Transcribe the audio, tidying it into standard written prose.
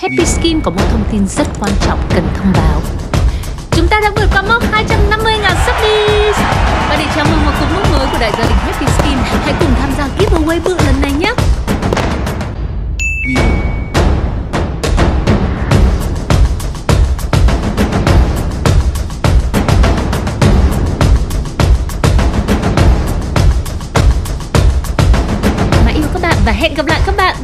Happy Skin có một thông tin rất quan trọng cần thông báo. Chúng ta đã vượt qua mốc 250.000 subbies. Và để chào mừng một cột mốc mới của đại gia đình Happy Skin, hãy cùng tham gia giveaway bự lần này nhé. Mãi yêu các bạn và hẹn gặp lại các bạn